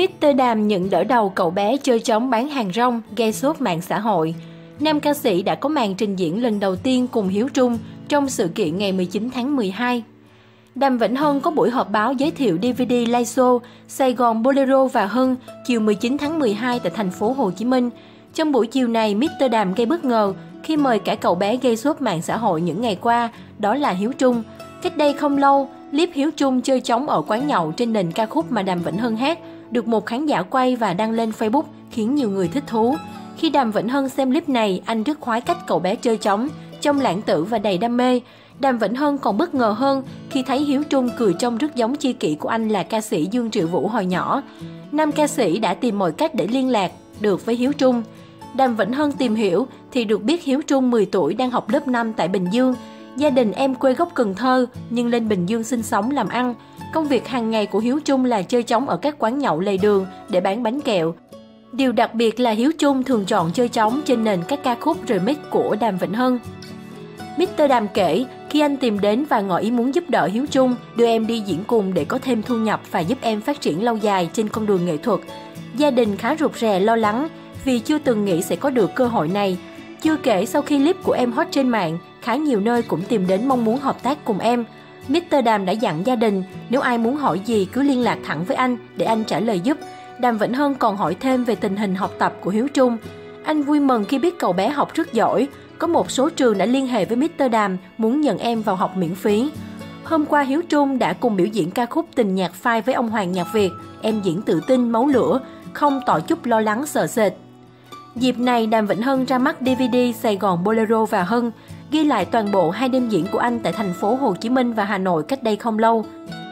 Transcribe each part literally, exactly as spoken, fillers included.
mít tơ Đàm nhận đỡ đầu cậu bé chơi trống bán hàng rong gây sốt mạng xã hội. Nam ca sĩ đã có màn trình diễn lần đầu tiên cùng Hiếu Trung trong sự kiện ngày mười chín tháng mười hai. Đàm Vĩnh Hưng có buổi họp báo giới thiệu đê vê đê live show Sài Gòn Bolero và Hưng chiều mười chín tháng mười hai tại thành phố Hồ Chí Minh. Trong buổi chiều này, mít tơ Đàm gây bất ngờ khi mời cả cậu bé gây sốt mạng xã hội những ngày qua, đó là Hiếu Trung. Cách đây không lâu, clip Hiếu Trung chơi trống ở quán nhậu trên nền ca khúc mà Đàm Vĩnh Hưng hát được một khán giả quay và đăng lên Facebook khiến nhiều người thích thú. Khi Đàm Vĩnh Hưng xem clip này, anh rất khoái cách cậu bé chơi trống, trông lãng tử và đầy đam mê. Đàm Vĩnh Hưng còn bất ngờ hơn khi thấy Hiếu Trung cười trông rất giống tri kỷ của anh là ca sĩ Dương Triệu Vũ hồi nhỏ. Nam ca sĩ đã tìm mọi cách để liên lạc được với Hiếu Trung. Đàm Vĩnh Hưng tìm hiểu thì được biết Hiếu Trung mười tuổi đang học lớp năm tại Bình Dương. Gia đình em quê gốc Cần Thơ nhưng lên Bình Dương sinh sống làm ăn. Công việc hàng ngày của Hiếu Trung là chơi trống ở các quán nhậu lề đường để bán bánh kẹo. Điều đặc biệt là Hiếu Trung thường chọn chơi trống trên nền các ca khúc remix của Đàm Vĩnh Hưng. mít tơ Đàm kể, khi anh tìm đến và ngỏ ý muốn giúp đỡ Hiếu Trung, đưa em đi diễn cùng để có thêm thu nhập và giúp em phát triển lâu dài trên con đường nghệ thuật. Gia đình khá rụt rè lo lắng vì chưa từng nghĩ sẽ có được cơ hội này. Chưa kể sau khi clip của em hot trên mạng, khá nhiều nơi cũng tìm đến mong muốn hợp tác cùng em. mít tơ Đàm đã dặn gia đình nếu ai muốn hỏi gì cứ liên lạc thẳng với anh để anh trả lời giúp. Đàm Vĩnh Hưng còn hỏi thêm về tình hình học tập của Hiếu Trung. Anh vui mừng khi biết cậu bé học rất giỏi. Có một số trường đã liên hệ với mít tơ Đàm muốn nhận em vào học miễn phí. Hôm qua Hiếu Trung đã cùng biểu diễn ca khúc Tình Nhạc Phai với ông Hoàng Nhạc Việt. Em diễn tự tin, máu lửa, không tỏ chút lo lắng sợ sệt. Dịp này, Đàm Vĩnh Hưng ra mắt đê vê đê Sài Gòn Bolero và Hưng, ghi lại toàn bộ hai đêm diễn của anh tại thành phố Hồ Chí Minh và Hà Nội cách đây không lâu.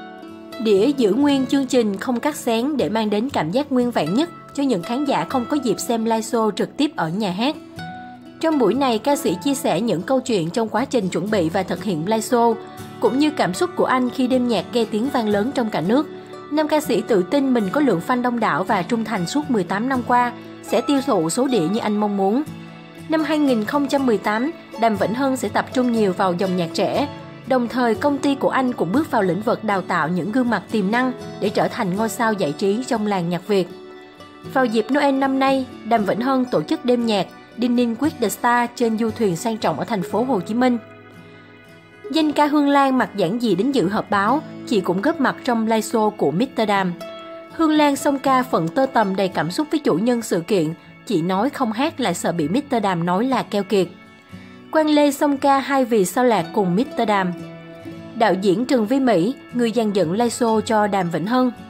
Đĩa giữ nguyên chương trình không cắt xén để mang đến cảm giác nguyên vẹn nhất cho những khán giả không có dịp xem live show trực tiếp ở nhà hát. Trong buổi này, ca sĩ chia sẻ những câu chuyện trong quá trình chuẩn bị và thực hiện live show, cũng như cảm xúc của anh khi đêm nhạc gây tiếng vang lớn trong cả nước. Nam ca sĩ tự tin mình có lượng fan đông đảo và trung thành suốt mười tám năm qua, sẽ tiêu thụ số đĩa như anh mong muốn. Năm hai nghìn không trăm mười tám, Đàm Vĩnh Hưng sẽ tập trung nhiều vào dòng nhạc trẻ. Đồng thời, công ty của anh cũng bước vào lĩnh vực đào tạo những gương mặt tiềm năng để trở thành ngôi sao giải trí trong làng nhạc Việt. Vào dịp Noel năm nay, Đàm Vĩnh Hưng tổ chức đêm nhạc Dining with the Star trên du thuyền sang trọng ở thành phố Hồ Chí Minh. Danh ca Hương Lan mặc giản dị đến dự họp báo, chị cũng góp mặt trong live show của mít tơ Đàm. Hương Lan song ca Phận Tơ Tầm đầy cảm xúc với chủ nhân sự kiện, chị nói không hát lại sợ bị mít tơ Đàm nói là keo kiệt. Quang Lê song ca Hai Vì Sao Lạc cùng mít tơ Đàm. Đạo diễn Trần Vy Mỹ, người dàn dựng live show cho Đàm Vĩnh Hưng.